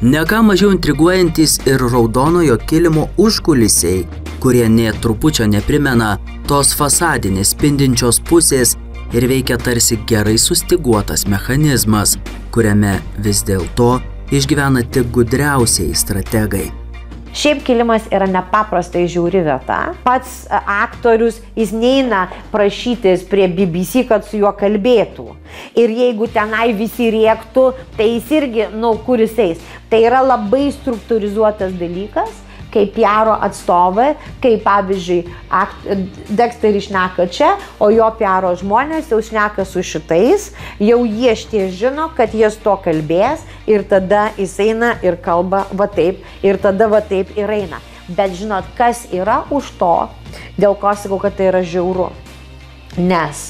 Ne ką mažiau intriguojantis ir raudonojo kilimo užkulisiai, kurie nė trupučio neprimena tos fasadinės spindinčios pusės ir veikia tarsi gerai sustyguotas mechanizmas, kuriame vis dėlto išgyvena tik gudriausieji strategai. Šiaip kilimas yra nepaprastai žiauri vieta. Pats aktorius, jis neina prašytis prie BBC, kad su juo kalbėtų. Ir jeigu tenai visi rėktų, tai jis irgi, kur jis eis. Tai yra labai struktūrizuotas dalykas, kaip PR atstovai, kaip pavyzdžiui Dexteris šneka čia, o jo PR žmonės jau šneka su šitais, jau jie šitie žino, kad jie su to kalbės ir tada jis eina ir kalba va taip ir tada va taip ir eina. Bet žinot, kas yra už to, dėl ko sakau, kad tai yra žiauru. Nes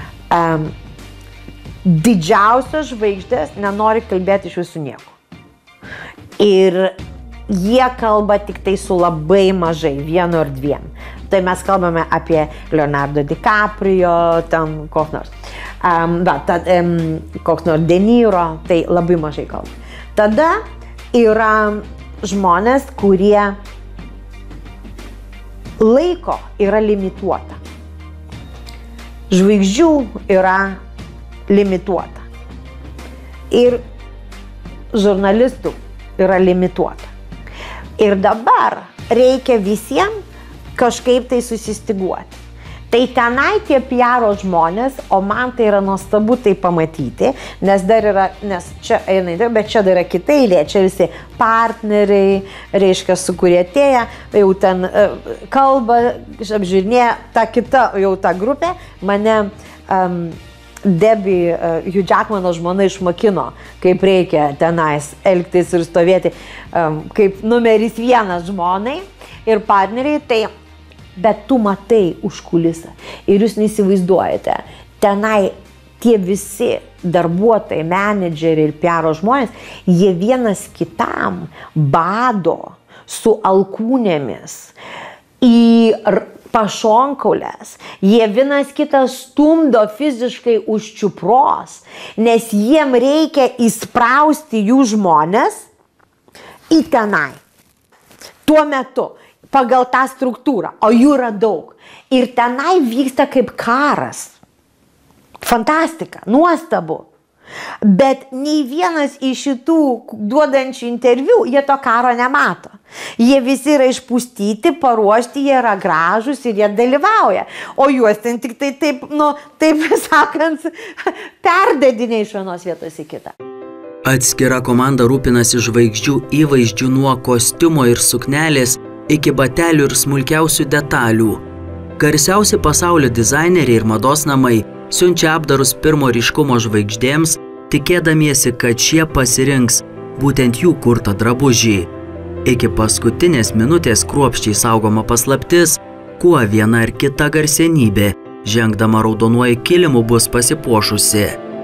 didžiausios žvaigždės nenori kalbėti iš visų nieko. Ir jie kalba tik tai su labai mažai, vienu ar dviem. Tai mes kalbame apie Leonardo DiCaprio, ten koks nors. Koks nors De Niro, tai labai mažai kalba. Tada yra žmonės, kurie laiko yra limituota. Žvaigždžių yra limituota. Ir žurnalistų yra limituota. Ir dabar reikia visiems kažkaip tai susistiguoti. Tai tenai tie PR žmonės, o man tai yra nuostabu tai pamatyti, nes čia eina, bet čia dar yra kita eilė, čia visi partneriai, reiškia, su kurie atėję, jau ten kalba, apžiūrinėja, ta kita, jau ta grupė, mane Debbie Hugh Jackmano žmona išmokino, kaip reikia tenais elgtis ir stovėti kaip numeris 1 žmonai ir partneriai, tai, bet tu matai už kulisą ir jūs neįsivaizduojate, tenai tie visi darbuotojai, menedžeriai ir PR žmonės, jie vienas kitam bado su alkūnėmis į pašonkaulės, jie vienas kitą stumdo fiziškai už čiupros, nes jiem reikia įsprausti jų žmonės į tenai. Tuo metu, pagal tą struktūrą, o jų yra daug. Ir tenai vyksta kaip karas. Fantastika, nuostabu. Bet nei vienas iš šitų duodančių interviu, jie to karo nemato. Jie visi yra išpūstyti, paruošti, jie yra gražūs ir jie dalyvauja. O juos ten tik tai taip, taip sakant, perdedinė iš vienos vietos į kitą. Atskira komanda rūpinasi žvaigždžių įvaizdžių nuo kostiumo ir suknelės iki batelių ir smulkiausių detalių. Garsiausi pasaulio dizaineriai ir mados namai siunčia apdarus pirmo ryškumo žvaigždėms, tikėdamiesi, kad šie pasirinks būtent jų kurtą drabužį. Iki paskutinės minutės kruopščiai saugoma paslaptis, kuo viena ar kita garsenybė, žengdama raudonuoju kilimu, bus pasipuošusi.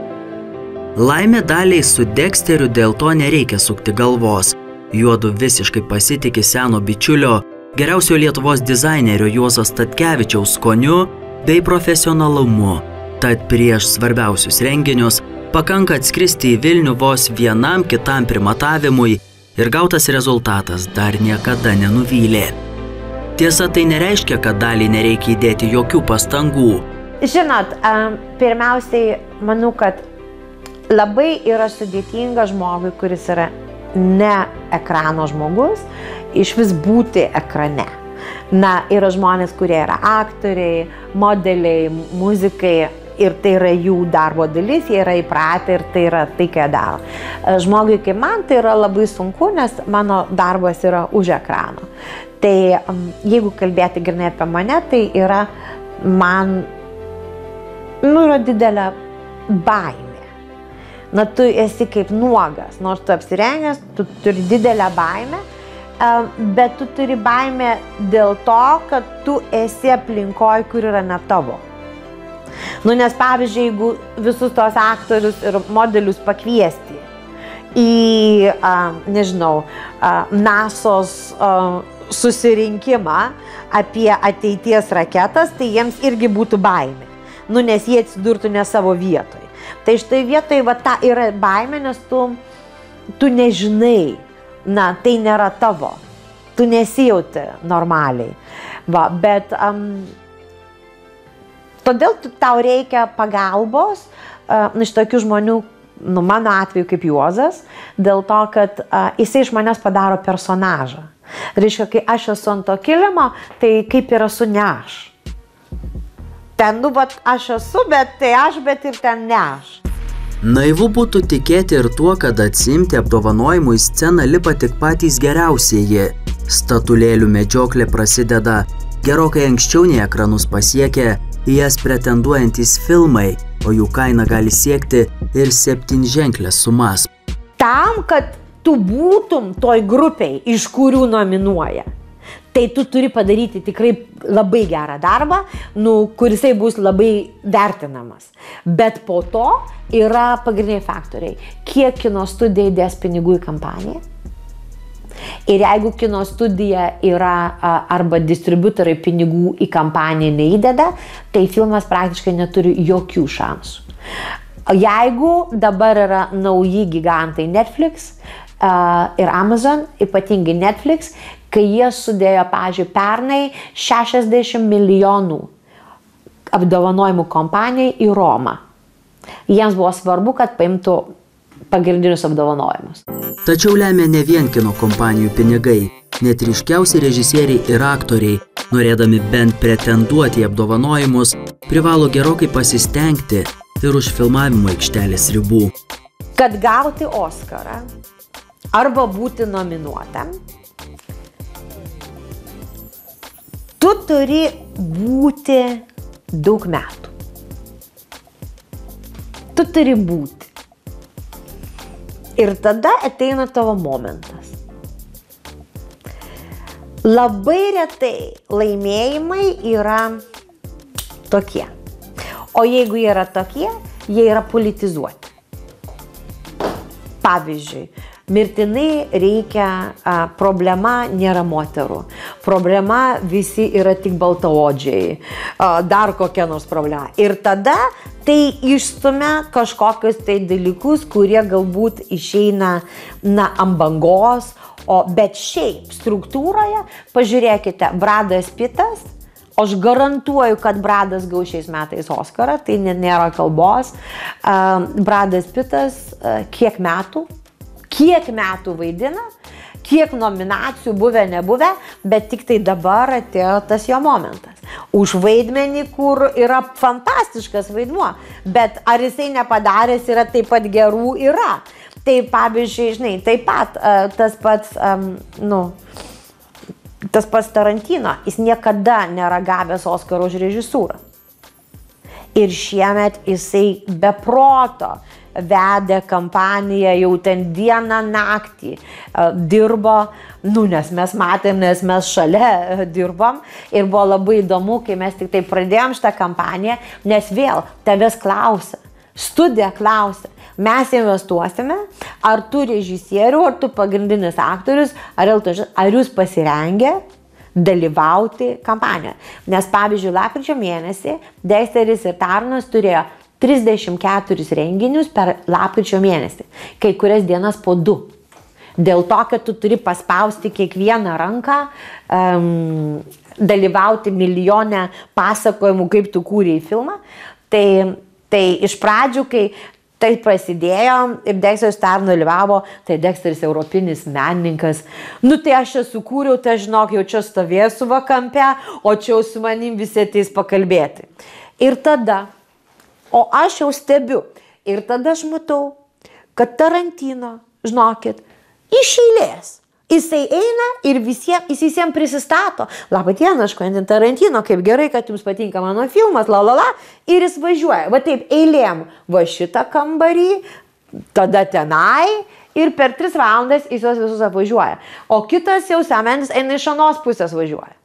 Laimė Daliai su Dexteriu dėl to nereikia sukti galvos. Juodu visiškai pasitiki seno bičiulio, geriausio Lietuvos dizainerio Juozo Statkevičiaus skoniu bei profesionalumu. Tad prieš svarbiausius renginius pakanka atskristi į Vilnių vos vienam kitam primatavimui ir gautas rezultatas dar niekada nenuvylė. Tiesa, tai nereiškia, kad Daliai nereikia įdėti jokių pastangų. Žinot, pirmiausiai, manau, kad labai yra sudėtinga žmogui, kuris yra ne ekrano žmogus, iš vis būti ekrane. Yra žmonės, kurie yra aktoriai, modeliai, muzikai ir tai yra jų darbo dalis, jie yra įpratę ir tai yra tai, ką daro. Žmogui kaip man tai yra labai sunku, nes mano darbas yra už ekrano. Tai jeigu kalbėti grynai apie mane, tai yra man yra didelė baimė. Tu esi kaip nuogas, nors tu apsirengęs, tu turi didelę baimę, bet tu turi baimę dėl to, kad tu esi aplinkoj, kur yra ne tavo. Nes pavyzdžiui, jeigu visus tos aktorius ir modelius pakviesti į, NASO's susirinkimą apie ateities raketas, tai jiems irgi būtų baimė. Nes jie atsidurtų ne savo vietoj. Tai štai vietoj ta yra baimė, nes tu nežinai, tai nėra tavo. Tu nesijauti normaliai. Va, bet todėl tau reikia pagalbos iš tokių žmonių, mano atveju kaip Juozas, dėl to, kad jisai iš manęs padaro personažą. Reiškia, kai aš esu ant to kilimo, tai kaip ir esu ne aš. Ten, aš esu, bet tai aš, bet ir ten ne aš. Naivu būtų tikėti ir tuo, kad atsiimti apdovanojimų į sceną lipa tik patys geriausieji. Statulėlių medžioklė prasideda gerokai anksčiau nei ekranus pasiekia į jas pretenduojantys filmai, o jų kaina gali siekti ir 7-ženklės sumas. Tam, kad tu būtum toj grupiai, iš kurių nominuoja, tai tu turi padaryti tikrai labai gerą darbą, kurisai bus labai vertinamas. Bet po to yra pagrindiniai faktoriai. Kiek kino studija įdės pinigų į kampaniją? Ir jeigu kino studija yra arba distributoriai pinigų į kampaniją neįdeda, tai filmas praktiškai neturi jokių šansų. Jeigu dabar yra nauji gigantai Netflix ir Amazon, ypatingai Netflix, kai jie sudėjo, pavyzdžiui, pernai 60 milijonų apdovanojimų kompanijai į Romą. Jiems buvo svarbu, kad paimtų pagrindinius apdovanojimus. Tačiau lemia ne vien kino kompanijų pinigai. Net ryškiausi režisieriai ir aktoriai, norėdami bent pretenduoti į apdovanojimus, privalo gerokai pasistengti ir už filmavimo aikštelės ribų. Kad gauti Oskarą arba būti nominuotam, tu turi būti daug metų. Tu turi būti. Ir tada ateina tavo momentas. Labai retai laimėjimai yra tokie. O jeigu jie yra tokie, jie yra politizuoti. Pavyzdžiui, mirtinai reikia, problema nėra moterų. Problema visi yra tik baltaodžiai. Dar kokia nors problema. Ir tada tai išstumia kažkokius tai dalykus, kurie galbūt išeina ant bangos. Bet šiaip struktūroje, pažiūrėkite, Bradas Pittas, aš garantuoju, kad Bradas gaus šiais metais Oskarą, tai nėra kalbos. Bradas Pittas kiek metų vaidina, kiek nominacijų buvę, nebuvę, bet tik tai dabar atėjo tas jo momentas. Už vaidmenį, kur yra fantastiškas vaidmuo, bet ar jisai nepadaręs yra taip pat gerų yra. Tai pavyzdžiui, žinai, taip pat tas pats Tarantino, jis niekada nėra gavęs Oskaro už režisūrą. Ir šiemet jisai be proto vedė kampaniją, jau ten dieną naktį dirbo, nes mes matėm, nes mes šalia dirbom ir buvo labai įdomu, kai mes tik tai pradėjom šitą kampaniją, nes vėl tavęs klausia, studija klausia, mes investuosime, ar tu režisierių, ar tu pagrindinis aktorius, ar jūs pasirengę dalyvauti kampanijoje. Nes pavyzdžiui, lapkričio mėnesį Dexteris ir Taronas turėjo 34 renginius per lapkričio mėnesį, kai kurias dienas po 2. Dėl to, kad tu turi paspausti kiekvieną ranką, dalyvauti milijonę pasakojimų, kaip tu kūrei filmą. Tai iš pradžių, kai tai prasidėjo ir Dexteris Taronas dalyvavo, tai Dexteris europinis menininkas. Tai aš čia sukūriau, tai žinok, jau čia stovėsiu va kampe, o čia jau su manim visi ateis pakalbėti. Ir tada, o aš jau stebiu, ir tada aš matau, kad Tarantino, žinokit, iš eilės. Jisai eina ir jis visiems prisistato. Labą dieną, aš Quentin Tarantino, kaip gerai, kad jums patinka mano filmas, ir jis važiuoja. Va taip, eilėm, va šitą kambarį, tada tenai, ir per 3 valandas jis juos visus apvažiuoja. O kitas jau semenis eina iš anos pusės važiuoja.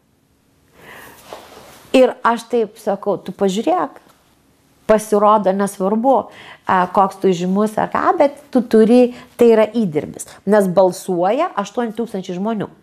Ir aš taip sakau, tu pažiūrėk. Pasirodo, nesvarbu, koks tu žymus ar ką, bet tu turi, tai yra įdirbis. Nes balsuoja 8 000 žmonių.